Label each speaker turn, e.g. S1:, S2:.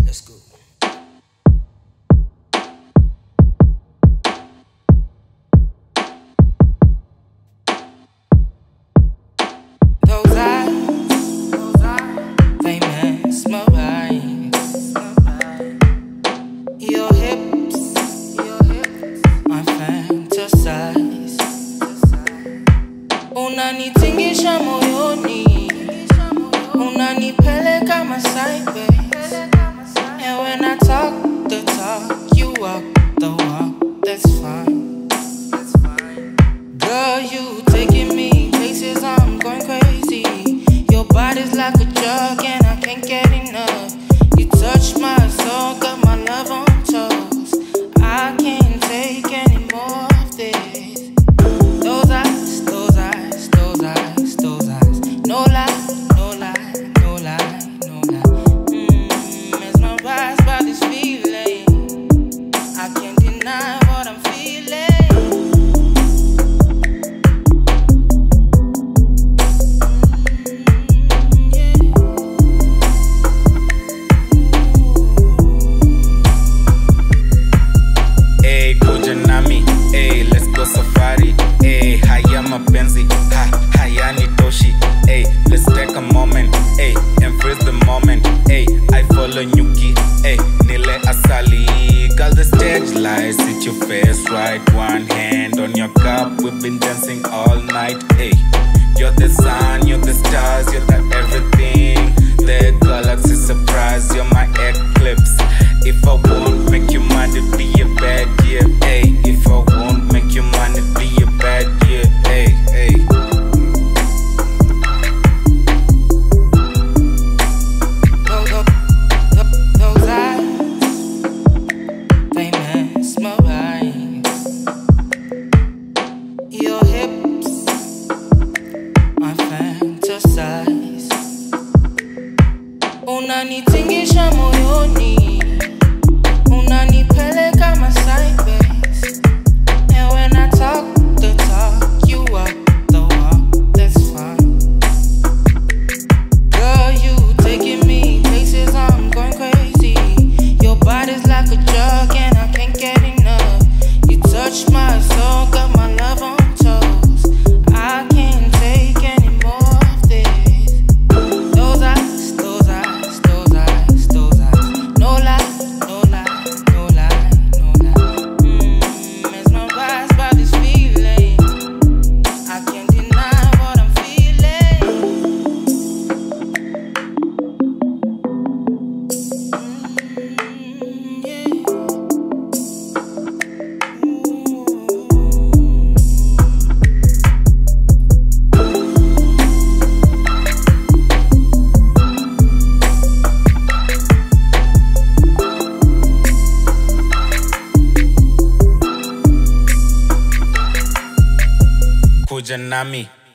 S1: Let's go. Those eyes, they mesmerize. Your hips, I fantasize. Unanitingisha moyoni, unanipeleka my sideways. And when I talk the talk, you walk the walk, that's fine. Girl, you taking me places, I'm going crazy. Your body's like a drug and I can't get enough. You touch my soul, got my love on toes. I can't take any more of this. Those eyes, those eyes, those eyes, those eyes. No lie, no lie, no lie, no lie. Mesmerized by this feeling. I can't deny what I'm feeling.
S2: Safari, ay, haya mapenzi, haya nitoshi, ay, let's take a moment, ay, embrace the moment, ay, I follow nyuki, ay, nile asali, girl the stage lights, sit your face right, one hand on your cup, we've been dancing all night, ay, you're the sun, you're the stars, you're the everything, the galaxy surprise, you're my eclipse, if I won't make you mine, it'd be a bad year, ay, if I won't make you mine, it'd be a bad year, ay, ay.
S1: Those eyes, they mesmerize. Your hips, I fantasize. Unanitingisha moyoni, unanipeleka my sideways. And when I talk the talk, you walk the walk, that's fine. Girl, you taking me places, I'm going crazy. Your body's like a drug and I can't get enough. You touch my soul, got my love on toes. I can't take any more of this. Those eyes, those eyes, those eyes, those eyes. No lie, no lie, no lie, no lie. Mesmerized by this feeling. I can't deny what I'm feeling. Yeah.
S2: Kuja nami.